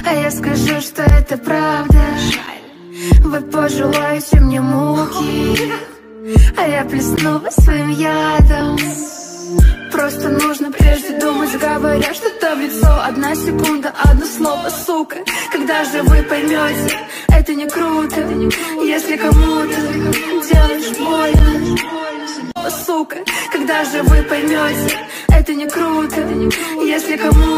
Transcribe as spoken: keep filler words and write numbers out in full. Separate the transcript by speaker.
Speaker 1: А я скажу, что это правда. Вы пожелаете мне муки, а я плесну вас своим ядом. Просто нужно прежде думать, говоря что-то в лицо. Одна секунда, одно слово, сука. Когда же вы поймете, это не круто, если кому-то делаешь больно, сука. Когда же вы поймете, это не круто, если кому-то